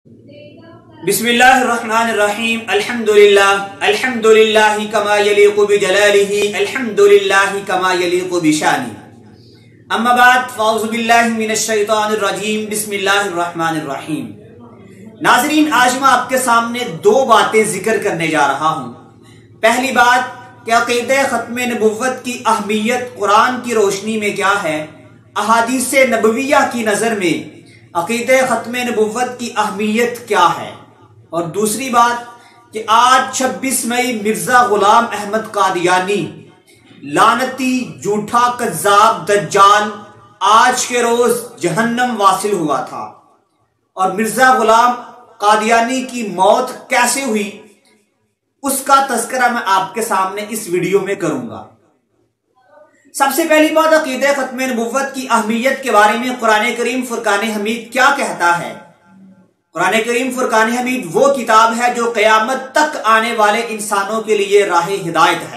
बिस्मिल्लाहिर्रहमानिर्रहीम अल्हम्दुलिल्लाह कमा यलीक़ु बिजलालिही अल्हम्दुलिल्लाह कमा यलीक़ु बिशानी अम्मा बाद फ़अऊज़ु बिल्लाहि मिनश शैतानिर रजीम बिस्मिल्लाहिर्रहमानिर्रहीम। नाज़रीन, आज मैं आपके सामने दो बातें जिक्र करने जा रहा हूँ। पहली बात कि अक़ीदे ख़त्म नबुव्वत की अहमियत कुरान की रोशनी में क्या है, अहादीसे नबविया की नज़र में अक़ीदे ख़त्म नबुव्वत की अहमियत क्या है, और दूसरी बात कि आज 26 मई मिर्ज़ा ग़ुलाम अहमद क़ादियानी लानती झूठा कज़्ज़ाब दज्जाल आज के रोज जहन्नम वासिल हुआ था, और मिर्ज़ा ग़ुलाम क़ादियानी की मौत कैसे हुई उसका तज़किरा मैं आपके सामने इस वीडियो में करूंगा। सबसे पहली बात, अक़ीदे ख़त्म नबुव्वत की अहमियत के बारे में कुरान करीम फुरक़ान हमीद क्या कहता है। कुरान करीम फुरक़ान हमीद वो किताब है जो क़यामत तक आने वाले इंसानों के लिए राह हिदायत है।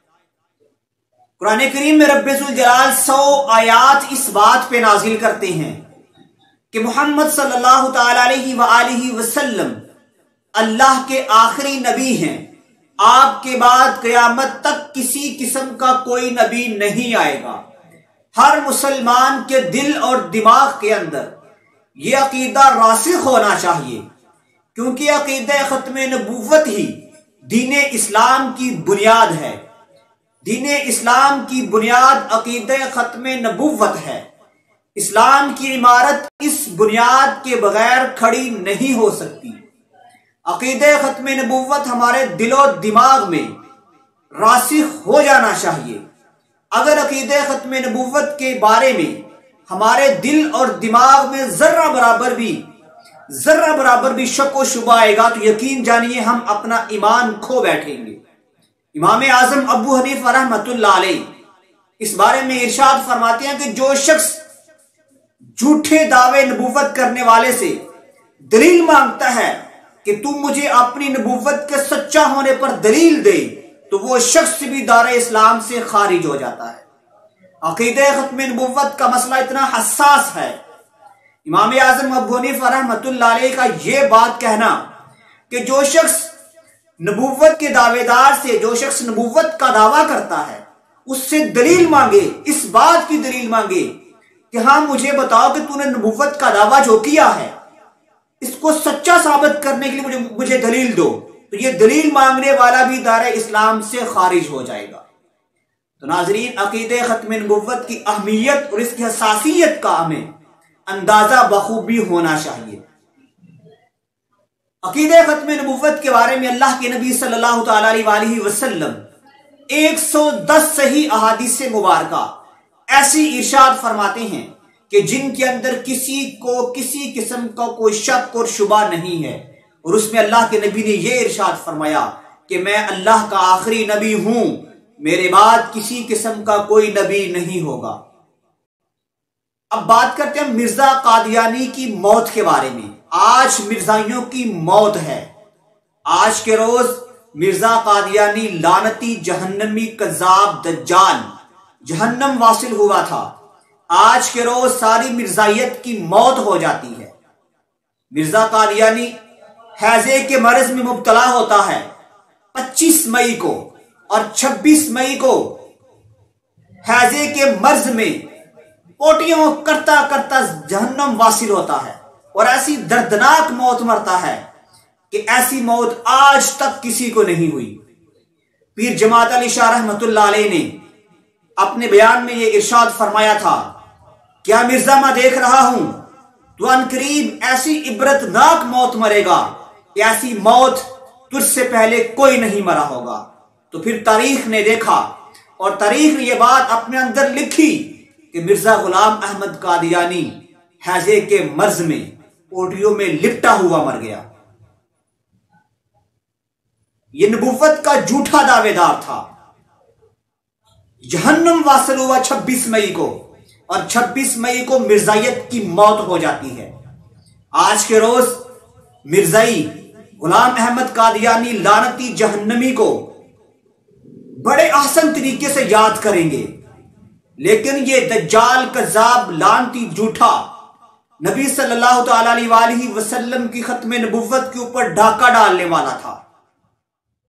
कुरान करीम में रब्बे ज़ुल जलाल 100 आयात इस बात पे नाजिल करते हैं कि मोहम्मद सल्लल्लाहु तआला अलैहि वसल्लम अल्लाह के आखिरी नबी हैं। आपके बाद क़यामत तक किसी किस्म का कोई नबी नहीं आएगा। हर मुसलमान के दिल और दिमाग के अंदर ये अकीदा रासिख होना चाहिए, क्योंकि अकीदे ख़त्म नबुव्वत ही दीन इस्लाम की बुनियाद है। दीन इस्लाम की बुनियाद अकीदे ख़त्म नबुव्वत है। इस्लाम की इमारत इस बुनियाद के बगैर खड़ी नहीं हो सकती। अकीदे ख़त्म नबुव्वत हमारे दिलो दिमाग में रासिख हो जाना चाहिए। अगर अकीदे ख़त्म नबुव्वत के बारे में हमारे दिल और दिमाग में जर्रा बराबर भी शक व शुबा आएगा तो यकीन जानिए हम अपना ईमान खो बैठेंगे। इमाम आज़म अबू हनीफा रहमतुल्लाह अलैह इस बारे में इरशाद फरमाते हैं कि जो शख्स झूठे दावे नबुव्वत करने वाले से दलील मांगता है कि तुम मुझे अपनी नबुव्वत के सच्चा होने पर दलील दे, तो वो शख्स भी दारे इस्लाम से खारिज हो जाता है। अक़ीदे ख़त्म नबुव्वत का मसला इतना हसास है। इमाम आज़म अबू हनीफा रहमतुल्लाह अलैह का ये बात कहना कि जो शख्स नबुव्वत के दावेदार से, जो शख्स नबुव्वत का दावा करता है, उससे दलील मांगे, इस बात की दलील मांगे कि हाँ मुझे बताओ कि तूने नबुव्वत का दावा जो किया है इसको सच्चा साबित करने के लिए मुझे दलील दो, तो ये दलील मांगने वाला भी दारे इस्लाम से खारिज हो जाएगा। तो नाजरीन, अक़ीदे ख़त्म नबुव्वत की अहमियत और इसकी हसासियत का हमें अंदाजा बखूबी होना चाहिए। अक़ीदे ख़त्म नबुव्वत के बारे में अल्लाह के नबी सल्लल्लाहु तआला अलैहि वसल्लम 110 सही अहादीसे मुबारका ऐसी इरशाद फरमाते हैं कि जिनके अंदर किसी को किसी किस्म का कोई शक और शुबा नहीं है, और उसमें अल्लाह के नबी ने यह इरशाद फरमाया कि मैं अल्लाह का आखिरी नबी हूं, मेरे बाद किसी किस्म का कोई नबी नहीं होगा। अब बात करते हैं मिर्जा कादियानी की मौत के बारे में। आज मिर्जाइयों की मौत है। आज के रोज मिर्जा कादियानी लानती जहन्नमी कज़्ज़ाब दज्जाल जहन्नम वासिल हुआ था। आज के रोज सारी मिर्जाइयत की मौत हो जाती है। मिर्जा कादियानी हैजे के मर्ज में मुब्तला होता है 25 मई को, और 26 मई को हैजे के मर्ज में पोटियों करता करता जहन्नम वासिल होता है, और ऐसी दर्दनाक मौत मरता है कि ऐसी मौत आज तक किसी को नहीं हुई। पीर जमात अली शाह रहमतुल्लाह अलैह ने अपने बयान में यह इरशाद फरमाया था, क्या मिर्जा मैं देख रहा हूं तो अनकरीब ऐसी इबरतनाक मौत मरेगा कि ऐसी मौत तुझसे पहले कोई नहीं मरा होगा। तो फिर तारीख ने देखा और तारीख ने यह बात अपने अंदर लिखी कि मिर्जा ग़ुलाम अहमद क़ादियानी हैजे के मर्ज में पोटियों में लिपटा हुआ मर गया। यह नबुव्वत का झूठा दावेदार था। जहन्नम वासिल हुआ 26 मई को, और 26 मई को मिर्जाइयत की मौत हो जाती है। आज के रोज मिर्जाई ग़ुलाम अहमद क़ादियानी लानती जहन्नमी को बड़े आसान तरीके से याद करेंगे, लेकिन ये दज्जाल कज़्ज़ाब लानती झूठा نبی صلی اللہ تعالی علیہ وآلہ وسلم کی ختم نبوت کے اوپر ڈاکہ ڈالنے والا تھا۔